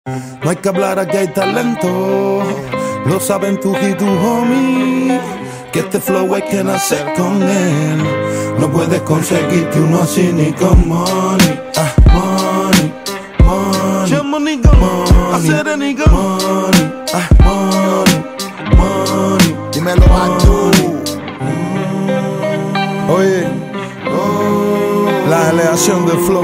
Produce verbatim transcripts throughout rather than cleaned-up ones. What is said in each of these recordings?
No hay que hablar, aquí hay talento. Lo saben tú y tu homie, que este flow hay que nacer con él. No puedes conseguirte uno así ni con money. Ah, money, money, yeah, money, money, hacer a nigga. Money, ah, money, money. Dímelo a tú. Oye, la aleación del flow.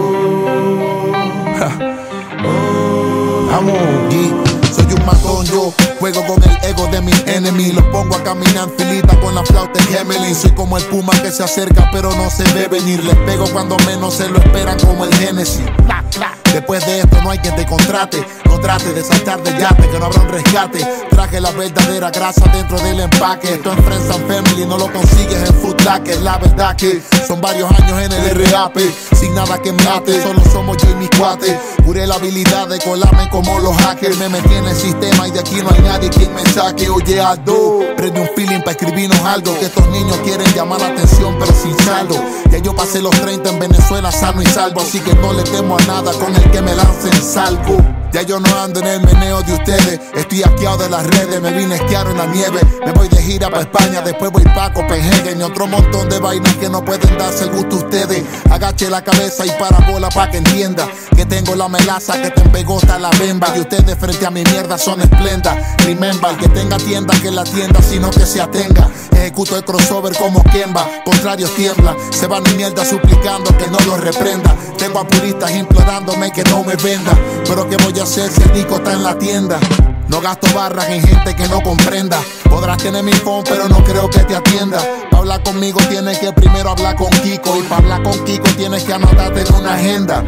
Vamos, G. Soy un matón, yo juego con el ego de mi enemy. Los pongo a caminar en filita con la flauta y Gemelin. Soy como el puma que se acerca pero no se ve venir. Les pego cuando menos se lo esperan como el Genesis. Después de esto no hay quien te contrate. No trate de saltar del yate, que no habrá un rescate. Traje la verdadera grasa dentro del empaque. Esto en Friends and Family no lo consigues en Food Locker. La verdad que son varios años en el R A P sin nada que mate, solo somos yo y mis cuates. Juré la habilidad de colarme como los hackers. Me metí en el sistema y de aquí no hay nadie quien me saque. Oye, Aldo, prende un feeling pa' escribirnos algo. Que estos niños quieren llamar la atención pero sin saldo. Ya yo pasé los treinta en Venezuela sano y salvo, así que no le temo a nada, con el que me lancen salgo. Ya yo no ando en el meneo de ustedes, estoy asqueado de las redes, me vine a esquiar en la nieve. Me voy de gira pa' España, después voy pa' Copenhagen y otro montón de vainas que no pueden darse el gusto a ustedes. Agache la cabeza y para bola pa' que entienda que tengo la melaza que te empegota la bemba. Y ustedes frente a mi mierda son esplenda. Remember, el que tenga tienda que la tienda, sino que se atenga. Ejecuto el crossover como Kemba, contrarios tiemblan, se van en mierda suplicando que no los reprenda. Tengo a puristas implorándome que no me venda, pero ¿qué voy a hacer si el disco está en la tienda? No gasto barras en gente que no comprenda. Podrás tener mi phone pero no creo que te atienda. Pa' hablar conmigo tienes que primero hablar con Kiko, y pa' hablar con Kiko tienes que anotarte en una agenda.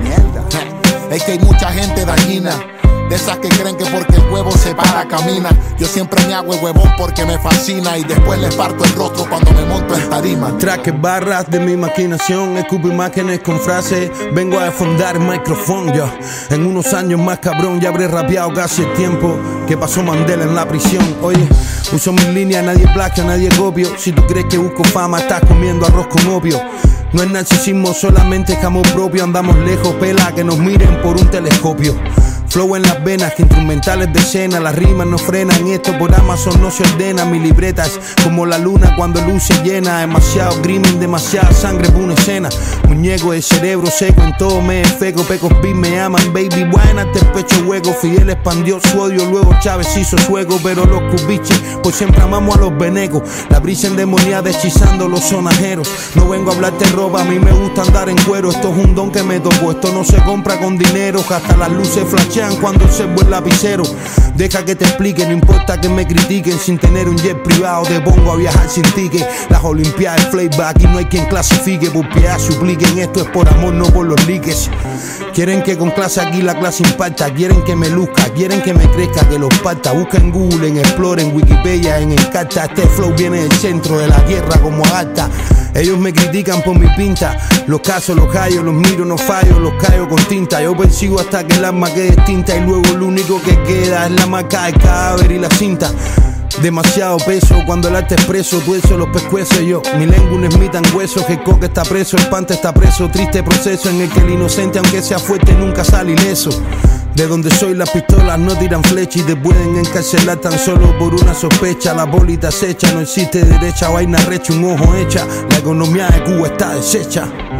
Es que hay mucha gente dañina, de esas que creen que porque el huevo se para camina. Yo siempre me hago el huevón porque me fascina y después les parto el rostro cuando me monto en tarima. Traques barras de mi maquinación, escupo imágenes con frases. Vengo a fundar el micrófono, yo. En unos años más cabrón ya habré rapeado casi el tiempo que pasó Mandela en la prisión. Oye, uso mis líneas, nadie plagio, nadie copio. Si tú crees que busco fama, estás comiendo arroz con opio. No es narcisismo, solamente es amor propio. Andamos lejos, pela, que nos miren por un telescopio. Flow en las venas, que instrumentales de escena. Las rimas no frenan, esto por Amazon no se ordena. Mi libreta es como la luna cuando luce llena. Demasiado crimen, demasiada sangre por una escena. Muñeco de cerebro seco, en todo me enfeco. Pecos beat me aman, baby, buena, este pecho hueco. Fidel expandió su odio, luego Chávez hizo suego. Pero los cubiches, pues siempre amamos a los venecos. La brisa endemoniada hechizando los sonajeros. No vengo a hablarte ropa, a mí me gusta andar en cuero. Esto es un don que me tocó, esto no se compra con dinero. Hasta las luces flashean cuando se vuelve lapicero. Deja que te explique, no importa que me critiquen. Sin tener un jet privado te pongo a viajar sin ticket. Las olimpiadas, playback y no hay quien clasifique. Por piedad supliquen, esto es por amor, no por los likes. Quieren que con clase aquí la clase impacta. Quieren que me luzca, quieren que me crezca, que los parta. Busca en Google, en Explore, en Wikipedia, en Encarta. Este flow viene del centro de la tierra como Agartha. Ellos me critican por mi pinta. Los casos, los callo, los miro, no fallo. Los callo con tinta. Yo persigo hasta que el alma quede extinta. Y luego lo único que queda es la marca del cadáver y la cinta. Demasiado peso cuando el arte expreso. Tuerzo los pescuezos yo. Mi lengua un Smith and hueso. Que el coque está preso, el pante está preso. Triste proceso en el que el inocente, aunque sea fuerte, nunca sale ileso. De donde soy las pistolas no tiran flecha y te pueden encarcelar tan solo por una sospecha. La bolita se echa, no existe derecha, vaina recha, un ojo hecha. La economía de Cuba está deshecha.